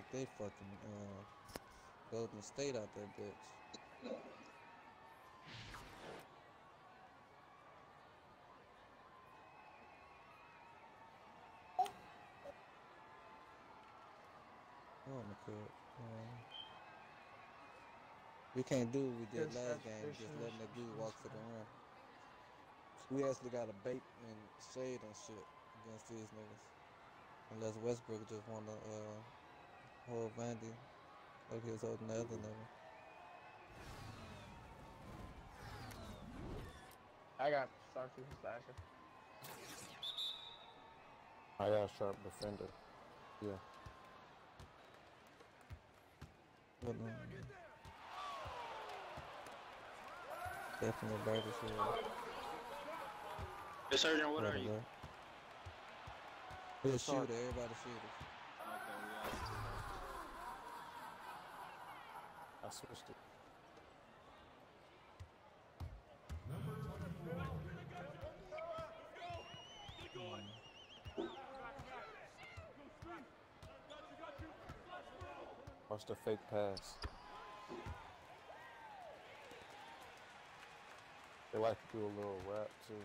like they fucking Golden State out that bitch. I wanna cook. We can't do what we did Yes, last that's game, just letting that dude walk fish. to the rim. We actually got a bait and shade and shit against these niggas. Unless Westbrook just wanna hold Vandy like he was holding the other nigga. I got Starfish Slasher. I got a sharp defender. Yeah. But, definitely bright as hell. Hey, Surgeon, what Right are you? away. We're a shooter, everybody shooters. Okay, we are. I switched it. Watch the fake pass. They like to do a little rap too.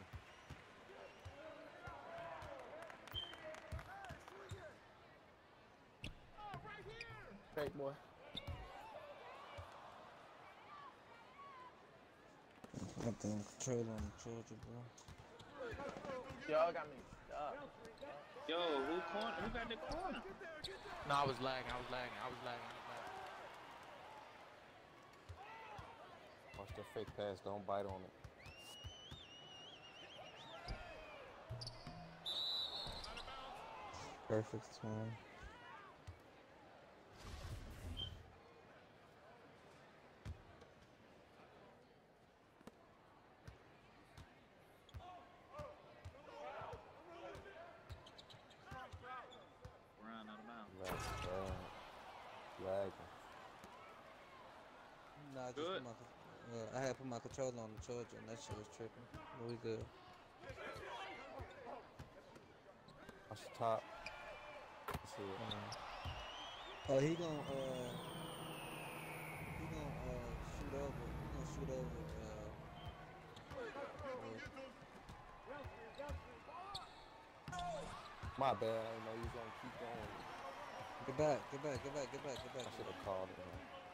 Fake boy. I think control on the Georgia, bro. Y'all got me stuck. Yo, who got the corner? No, I was lagging. Watch the fake pass. Don't bite on it. Perfect time. Run out of bounds. Lagging. Nah, I just Good. put my, I had put my controller on the charger and that shit was tripping. But we good. Watch the top. Let's see it. Oh, he gonna shoot over. He gonna shoot over. My bad. I didn't know you was gonna keep going. Get back. I should have called him.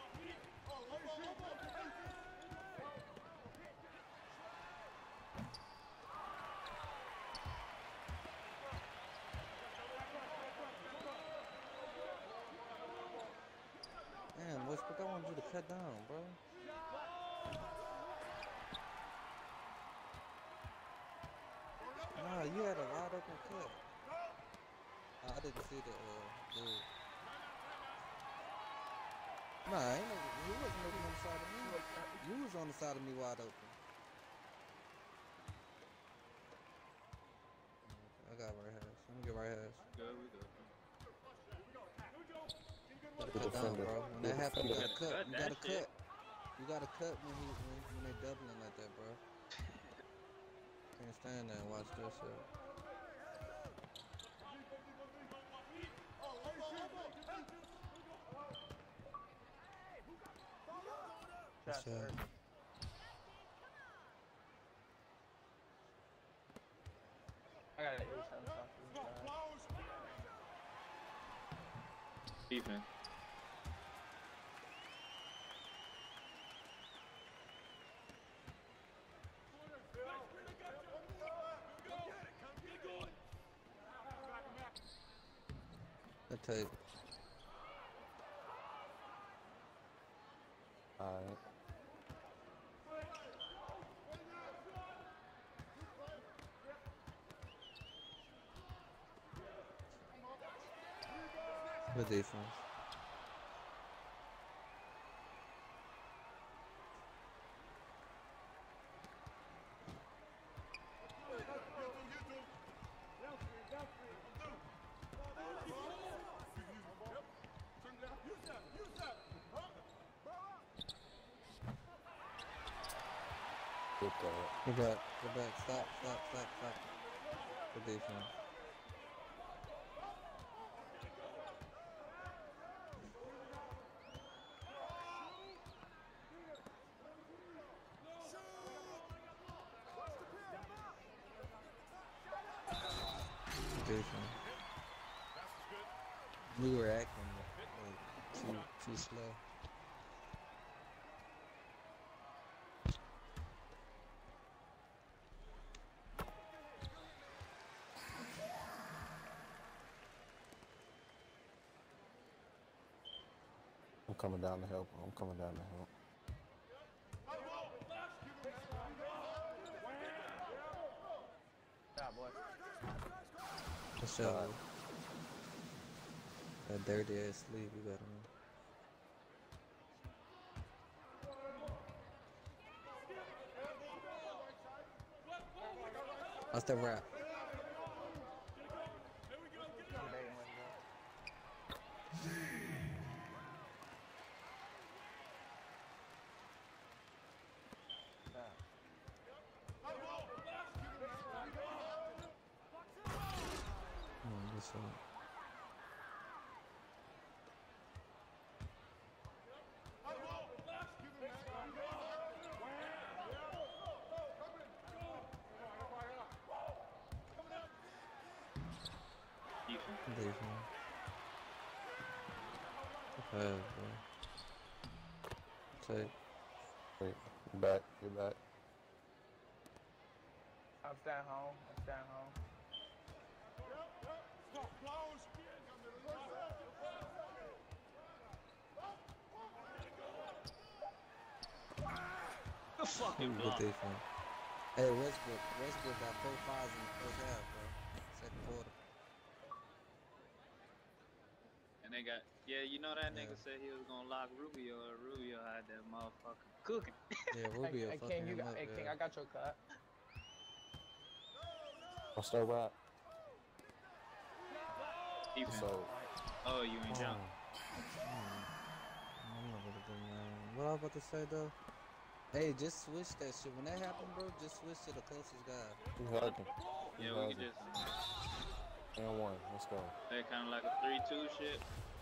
Damn, Westbrook, I wanted you to cut down, bro. Nah, you had a wide open cut. I didn't see the dude. Nah, he wasn't looking on the side of me. You was on the side of me wide open. I got right hands. Let me get right hands. Good, we good. Cut down, bro. When that happens, you gotta cut. You that gotta shit. cut. You gotta cut when they doubling like that, bro. Can't stand there and watch that shit. Good shot. I got an 87 Defense. I take. Alright. Good defense. Good thought. Go back. Stop. Good defense. We were acting like too slow. I'm coming down to help. I'm coming down to help. Yeah, boy. What's up? That dirty ass sleeve you got on. What's the rap? This one. Defense. Okay, bro. Take. Wait, you're back. You're back. I'm staying home. I'm staying home. Good fucking Good block. defense. Hey, Westbrook got 4 fouls in the first half, bro. Second quarter. And they got, yeah, you know that nigga Yeah. said he was gonna lock Rubio, or Rubio had that motherfucker cooking. Yeah, Rubio Hey, fucking King, him up, hey, King, yeah. I got your cut. What's that rap? Defense. So, Oh, you ain't jump. I'm not gonna do, man. What I was about to say, though? Hey, just switch that shit. When that happened, bro, just switch to the closest guy. he's hugging. Yeah, we can just, And one. Let's go. they're kind of like a 3-2 shit.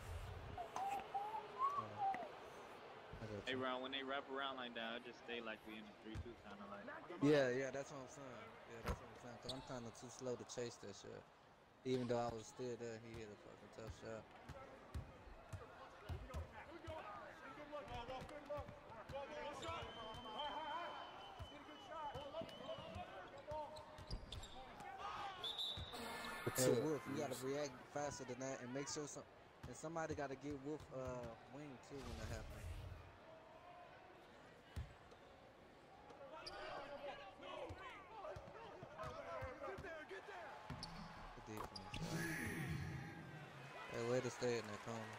I got Hey, you. Ron, when they wrap around like that, I just stay like we in a 3-2 kind of like. Yeah, that's what I'm saying. Yeah, that's what I'm saying. Cause I'm kind of too slow to chase that shit. Even though I was still there, he hit a fucking tough shot. Hey, Wolf, you gotta react faster than that and make sure and somebody gotta get Wolf wing too when that happens. Good defense. Hey, way to stay in that corner.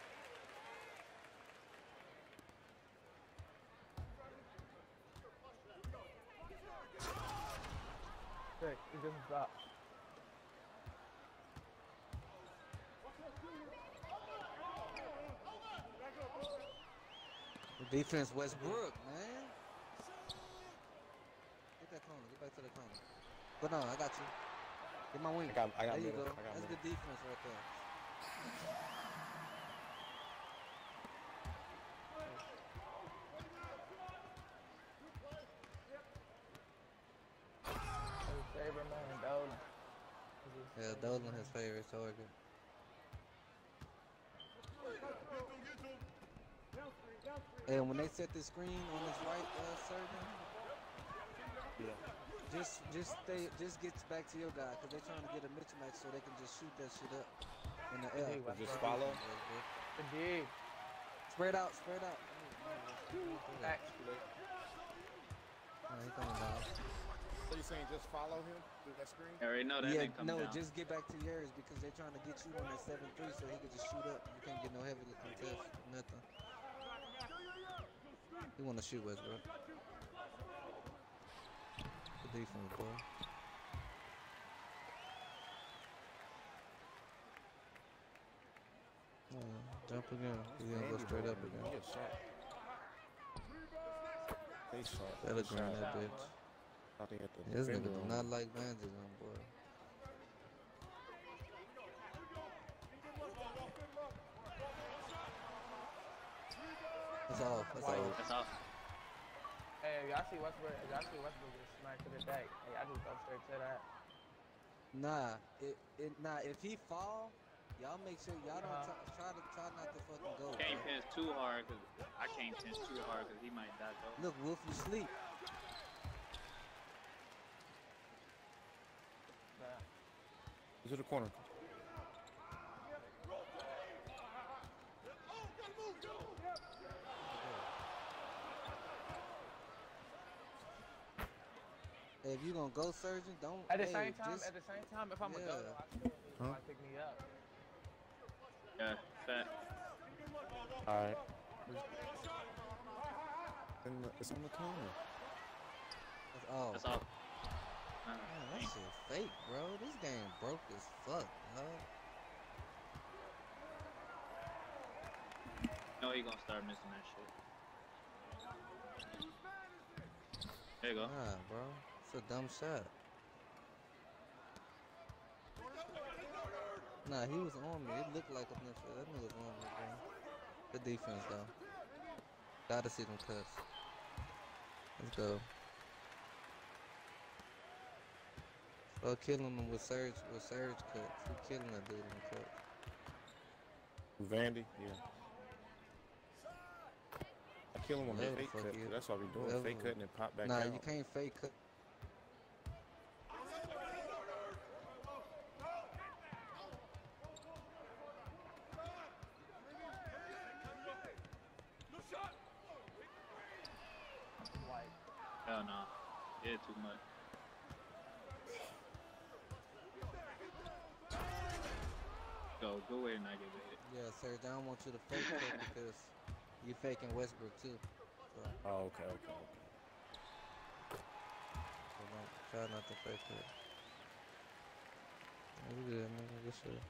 Hey, he doesn't stop. Good defense, Westbrook, man. Get that corner. Get back to the corner. But no, I got you. Get my wing. I got there you middle. go. I got That's middle. good defense right there. His favorite man, Dolan. Yeah, Dolan his favorite target. And when they set the screen on his right, Surgeon, Yeah. just get back to your guy because they're trying to get a mismatch so they can just shoot that shit up in the air. Westbrook. Just follow. The dig. Spread out, spread out. Actually. He coming down. So you saying just follow him through that screen? I already know that Yeah, nigga come no, down. just get back to yours because they're trying to get you on that 7-3 so he can just shoot up. You can't get no heavy contest, nothing. He want to shoot Westbrook. Good defense, boy. Jump again. He's gonna go straight up again. They shot. Telegram that bitch. I think at the This nigga defender do on not him. like Vantage on, boy. That's off. That's off. That's off. Hey, if y'all see Westbrook, get smacked to the deck. Hey, I just go straight to that. Nah, if he fall, Y'all make sure y'all don't try not to fucking go. Can't Bro. pinch too hard because I can't pinch too hard because he might die though. Look, Wolf, you sleep. To the corner. Hey, if you gonna go surgeon, don't. At the hey, same time, just, if I'm a yeah. go, though, I still need somebody to pick me up. Yeah, fat. Alright. It's on the corner. Oh, That's all. man, that shit fake, bro. This game broke as fuck, huh? No, he gonna start missing that shit. There you go. Nah, bro. It's a dumb shot. Nah, he was on me. It looked like a that nigga was on me, bro. Good defense, though. Gotta see them cuts. Let's go. Start killing them with surge cuts. He killing that dude in the cuts. Vandy, yeah. I kill him on the Whatever the fake fuck cut. he is. That's what we doing. Whatever. Fake cut and then pop back Nah, out. you can't fake cut. Hell no. Yeah, too much. Go away and I get hit. Yeah, Serge, I don't want you to fake cut because you faking Westbrook too. So, Oh, okay. don't try not to fake cut. You good, nigga. Good shit.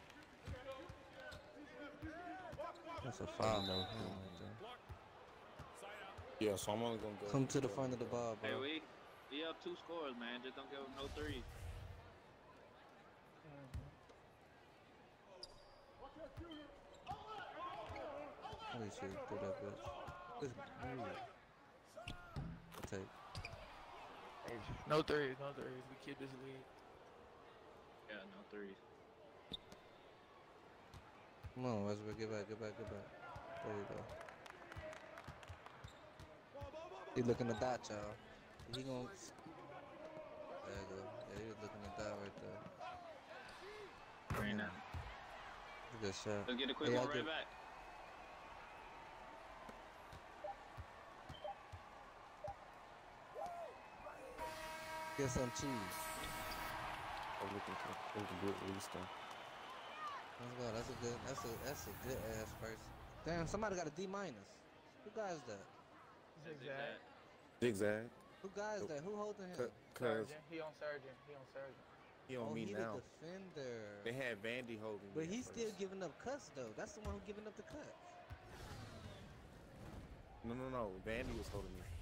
That's a foul, though. Yeah, so I'm only gonna go. Come to the front of the ball, Hey, bro. we up 2 scores, man. Just don't give him no 3. Holy shit, do that bitch. Just move. Take. No threes, no threes. We keep this lead. Yeah, no 3s. Come on, Westbrook, get back. There you go. He looking to dot, y'all. He gon' there you go. Yeah, he was looking to dot right there. Very nice. Good shot. Let's get a quick Hey, one I'll right get- back. Get some cheese. I'm looking for a good release though. Let's go. That's a good ass first. Damn, somebody got a D minus. Who guy is that? Zigzag. Zigzag. Who guy is that? Who holding him? Cause Surgeon. He on surgeon. he on me he now. the defender. They had Vandy holding me. But at he's still first. giving up cuts though. That's the one who giving up the cuts. No. Vandy was holding me.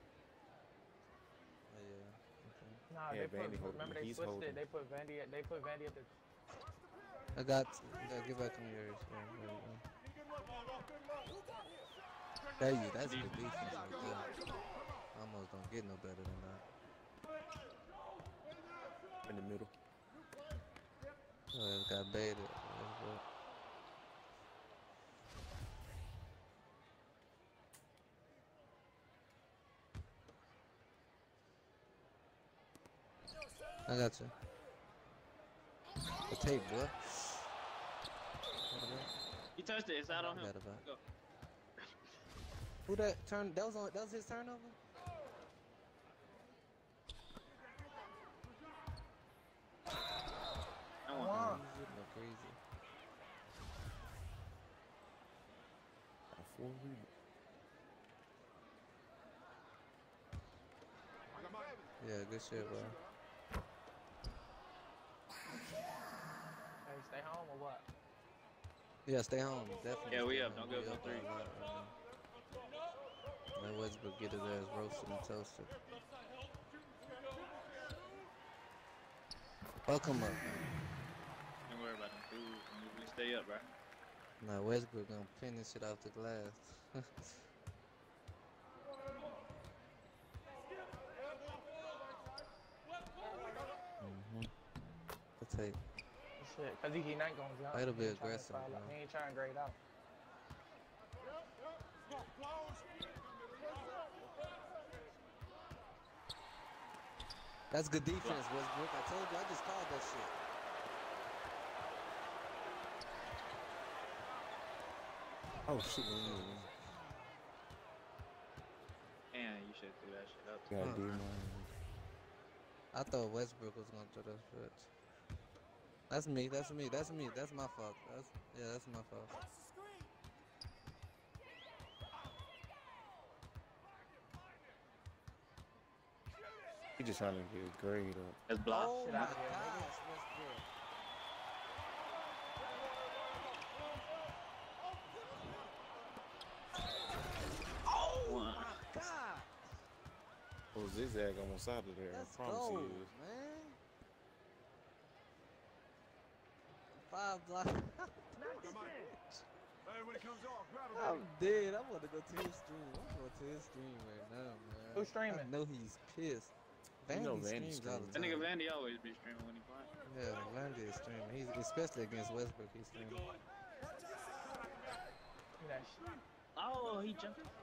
Oh, yeah. Okay. Nah, Yeah, they put. Vandy holding Remember me. they He's switched holding. it. They put Vandy at the. I got give back them yours. There you that's the defense right there. Almost don't get no better than that. In the middle. Oh, it got baited. I got you. The tape, boy. He touched it. It's out on him. Bad about. Go. Who that turn? That was his turnover. I want Wow. Easy, no crazy. Got 4 rebounds. Yeah, good shit, bro. Hey, stay home or what? Yeah, stay home. Definitely. Yeah, we stay up. home. Don't give We no up by a three. lot right now. Let Westbrook get his ass roasted and toasted. Welcome up. Don't worry about them dudes. We stay up, bro. Now Westbrook gonna pin this shit off the glass. The tape. shit. Cause he not gonna jump. It'll be He ain't trying to aggressive, foul bro. out. He ain't trying to grade out. That's good defense, Westbrook. I told you, I just called that shit. Oh shit. Damn, you should do that shit up. Gotta Huh. do mine. I thought Westbrook was gonna throw that shit. That's me. That's me. That's me. That's my fault. That's my fault. He just trying to get a grade up. That's blocked. Oh Shit my out of here, gosh, nigga. Westbrook. Oh One. my God. Oh, Zigzag almost out of there. Let's I promise go, he is. man. 5 blocks. I'm dead. I want to go to his stream. I'm going to his stream right now, man. Who's streaming? I know he's pissed. You know Vandy Vandy streams all the That time. nigga Vandy always be streaming when he playing. Yeah, Vandy is streaming. He's especially against Westbrook. He's streaming. Look at that shit. Oh, he jumped. Got him.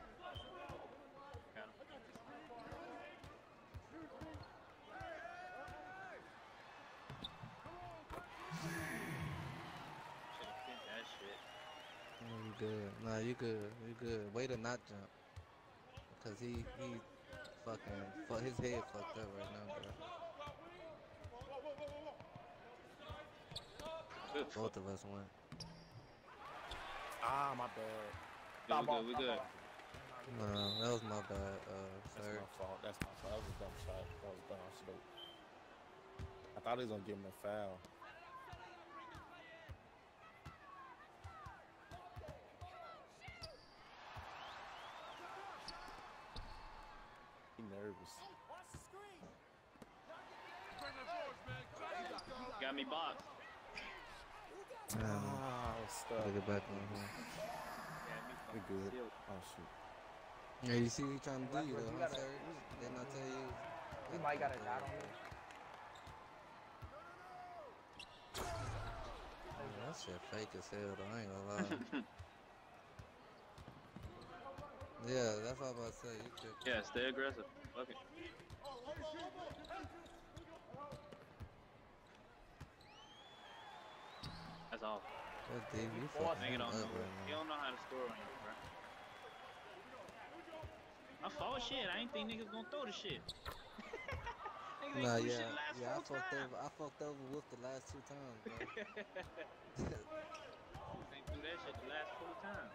Should've hit that shit. No, you good. Nah, you good. You good. Way to not jump. Cause he fucking his head fucked up right now, bro. Good. Both of us went. Ah, my bad. Stop off, We stop good. off. No, that was my bad, That's sir. my fault. That's my fault. That was a dumb shot. That was dumb. I should've. I thought he was gonna give him a foul. He nervous. Got me boxed. Ah, I was stuck. Gotta get back on him. Got me We fucking good. sealed. Oh shoot. Yeah, you see what he trying to do, Westbrook, though, you huh, gotta- sir? Didn't I tell you? He might got a dot on me. Yeah, that shit fake as hell, though. I ain't gonna lie. Yeah, that's what I was about to say. You tripping. Yeah, stay aggressive. Fuck it. That's all. That's deep. You Boss, fucking Nigga him don't up know. right He now. don't know how to score on you, bro. My fault shit. I ain't think niggas gonna throw the shit. Niggas ain't Nah, threw shit yeah, the last yeah. I 4 fucked times. over. I fucked over with the last 2 times, bro. Niggas ain't threw that shit the last 4 times.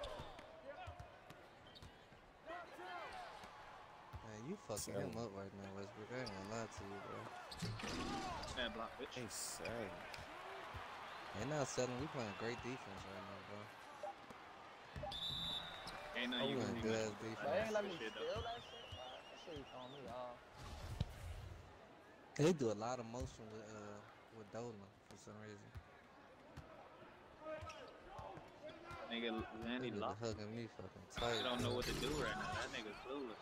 Man, you fucking him up right now, Westbrook. I ain't gonna lie to you, bro. Man, block, bitch. Hey, say. They not selling. We playing great defense right now, bro. Ain't Oh, nothing you we can playing do. good ass But they defense. ain't let me Shit, steal that shit, bro. That shit you throwing me off. They do a lot of motion with Dolan for some reason. Nigga, They Vandy really locked. hugging me fucking He tight. don't know what to do right now. That nigga clueless.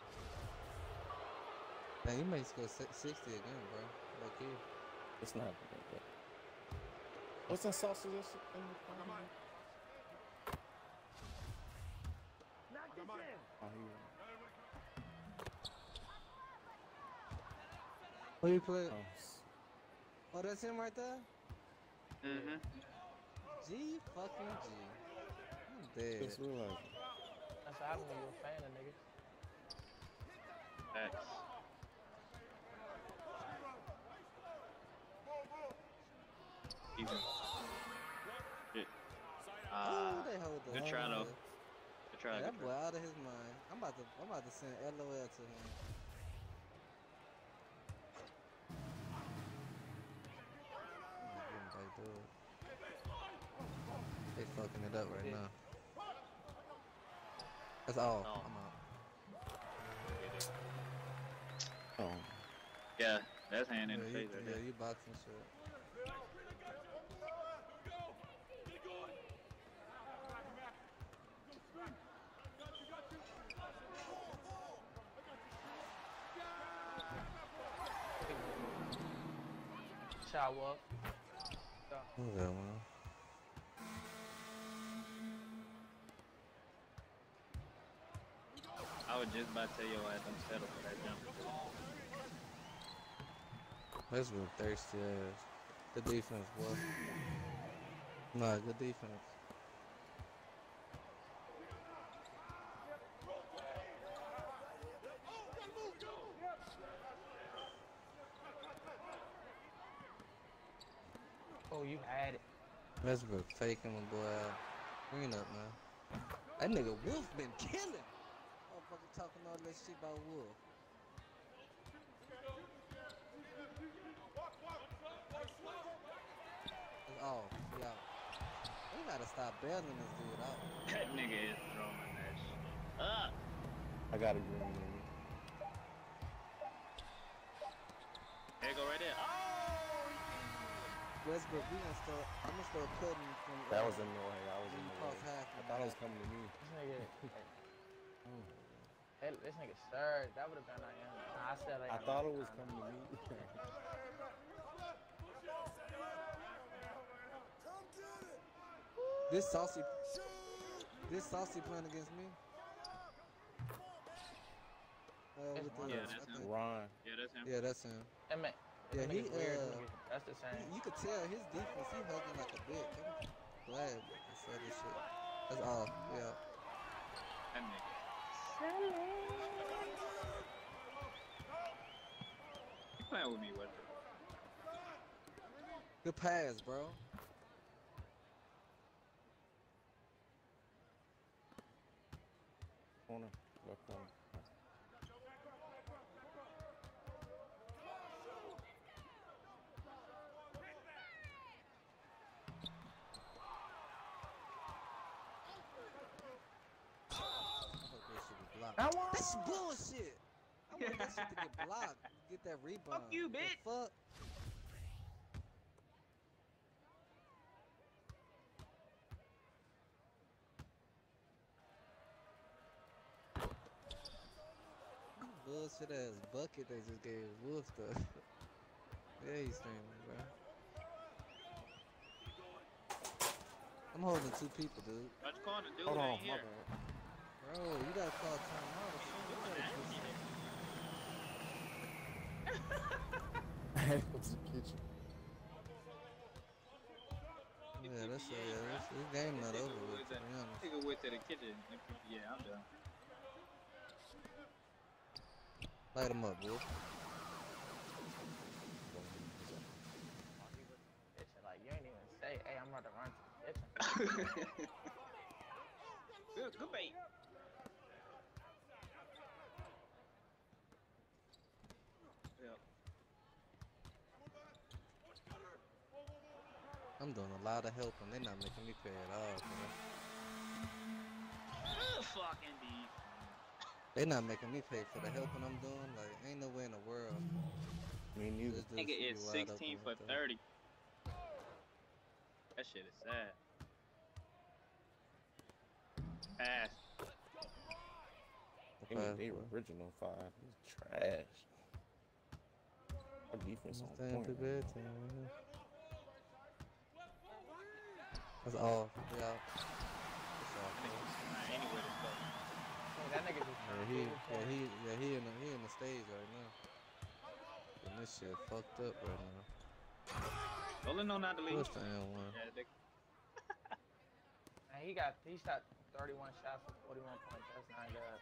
Man, you may score 60 again, bro. Look here. It's not like that. What's that sausage? That's in the Oh, Who you play? oh, Oh, that's him right there? Mm-hmm. G fucking G. I'm dead. just realized. That's what happens when you're a fan of niggas. Facts. Even. Shit. Oh, they hold the good try though. Good try. Yeah, Good that boy try. out of his mind. I'm about to send LOL to him. I'm gonna get him back door. They fucking it up right now. That's all. Oh. I'm out. Oh, Yeah, that's hand in the Yeah, face right yeah, there. you boxing shit. Shower up. Who's that one? I was just about to tell your ass don't settle for that jump. Westbrook thirsty ass. Good defense, boy. Nah, good defense. Oh, you had it. Westbrook faking my boy out. Green up, man. That nigga Wolf been killing. Motherfucker talking all that shit about Wolf. It's off. He out. We gotta stop bailing this dude out. That nigga is throwing that shit up. I got a green in me. There you go right there. Oh! Westbrook, I'm gonna start cutting from. That was in the way. I was in the Cross way. half. I thought it was coming to me. This nigga. Hey, this nigga surged. That would have been like him. Nah, I said like. I thought it was coming to me. This saucy playing against me. That's With the, one. Yeah, that's him. Ron. Yeah, that's him. yeah, that's him. That man. Yeah, that he nigga's weird, nigga. That's the same. you could tell his defense. He hugging like a bitch. I'm glad I said this shit. That's all. Yeah. That nigga. You playing with me, Westbrook? Good pass, bro. Corner. Left corner. I hope that shit be blocked. I want. That's bullshit. I want that shit to get blocked. Get that rebound. Fuck you, The bitch. fuck? Bullshit ass bucket they just gave Wolf stuff. Yeah, he's streaming, bro. I'm holding two people, dude. What you calling the dude? Hold on, ain't my here. bad. Bro, you gotta call timeout or something. You gotta do something. I had to go to the kitchen. Yeah, that's this game not over with, to be honest. Nigga went to the kitchen. Yeah, I'm done. Light him up, Wolf. Bitch, like you ain't even say, hey, I'm about to run to the kitchen. Good bait. Yep. I'm doing a lot of helping. They're not making me pay at all, man. Good fucking D. They're not making me pay for the helping I'm doing. Like, ain't no way in the world. Me neither. This dude Nigga should is be wide 16 open for like that. 30. That shit is sad. Pass. They were original 5. He's trash. Our defense on Stand point. too man. bad, man. That's all. Yeah. That's all. Nah, anywhere to go. That nigga just. He in the stage right now. And this shit fucked up right now. Rolling on not the lead. What's the N1? Yeah, they, And he shot 31 shots for 41 points. That's not good.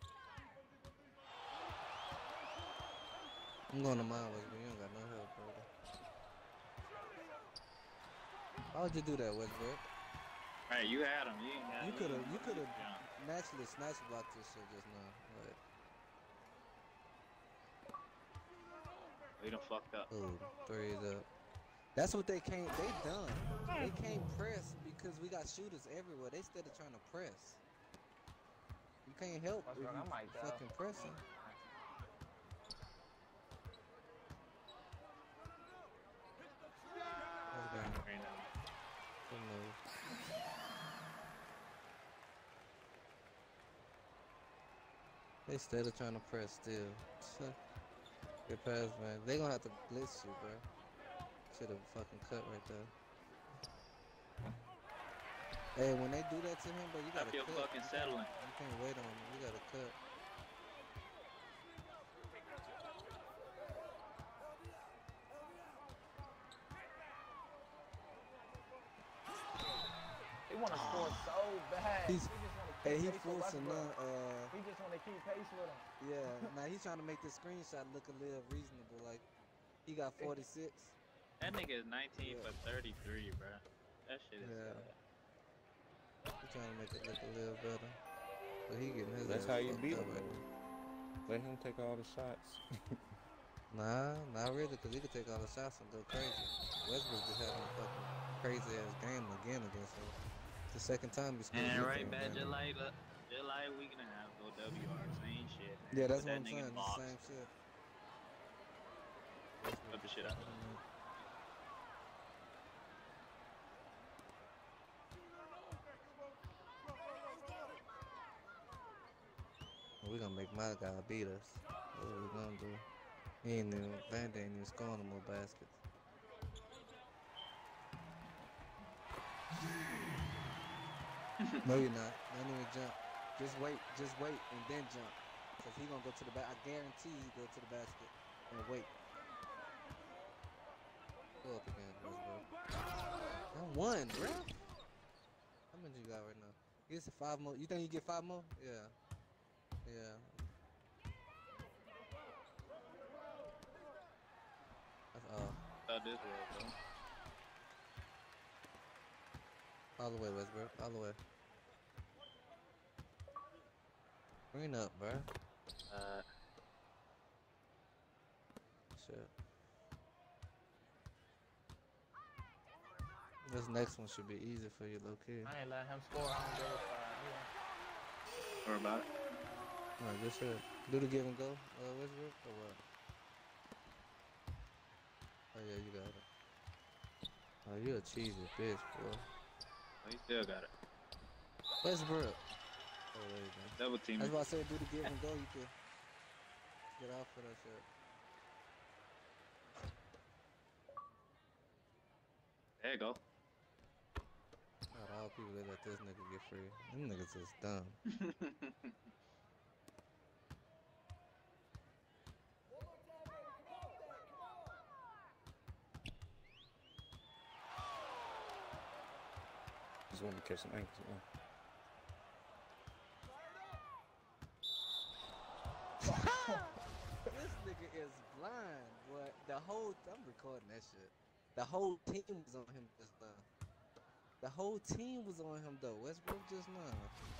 I'm going to mine, Westbrook. You don't got no help, brother. Why would you do that, Westbrook? Hey, you had him. You ain't got You could have Yeah. naturally snatch blocked this shit just now. Like, We done fucked up. ooh, threes up. That's what they can't. They done. They can't press because we got shooters everywhere. They instead of trying to press. You can't help if Westbrook, I you might die. fucking pressing. That's good. Right now. Good move. They instead of trying to press still. Good pass, man. They gonna have to blitz you, bro. Should have fucking cut right there. Hey, when they do that to him, bro, you gotta Stop your cut. fucking settling. You can't wait on him. You gotta cut. They want to score so bad. He's- He just wanna Hey, keep he pace with forcing Westbrook. He just want to keep pace with him. yeah. Now he's trying to make this screenshot look a little reasonable. Like he got 46. That nigga is 19 Yeah. for 33, bro. That shit is Yeah. sad. He's trying to make it look a little better. But he getting his That's ass how you fucked beat up him. right now. Let him take all the shots. Nah, not really, because he could take all the shots and go crazy. Westbrook just having a fucking crazy ass game again against him. It's the second time he's scored. And against right him, back, man. just like a week and a half ago, WR, same shit. Man. Yeah, that's Put what I'm that nigga saying. in It's box. the same shit. Put the shit out. We're gonna make my guy beat us. That's what we're gonna do. He ain't even, Van ain't even scoring no more baskets. No, you're not. Don't even jump. Just wait, and then jump. Cause he gonna go to the back. I guarantee he go to the basket and wait. Go up again, Westbrook. I won, bro. How many you got right now? You get 5 more. You think you get 5 more? Yeah. Yeah. That's all. Thought this was, bro. All the way, Westbrook. All the way. Green up, bro. Shit. This next one should be easy for you, low key. I ain't let him score. I don't give a fuck. Or about it. Alright, good shit. Do the give and go, Westbrook, or what? Oh yeah, you got it. Oh, you a cheesy bitch, boy. Oh, he still got it. Westbrook. Oh, there you go. Double team. That's why I said do the give and go. You could get off for that shit. There you go. Not all people that let this nigga get free. Them niggas is dumb. Just want to catch some ankles, man. This nigga is blind, boy. I'm recording that shit. The whole team was on him just now. The whole team was on him though. Westbrook just now.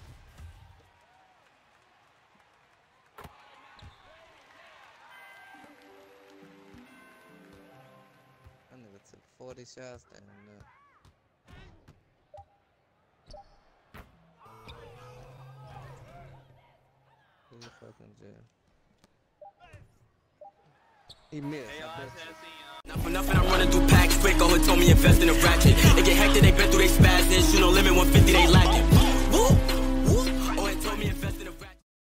That nigga took 40 shots down there. He fucking jail. He missed. Hey, I y'all, bet you. Not for nothing, I'm running through packs quick. Oh, told me invest in a ratchet. They get hectic, they been through they spasms. You know, limit 150, they lacking.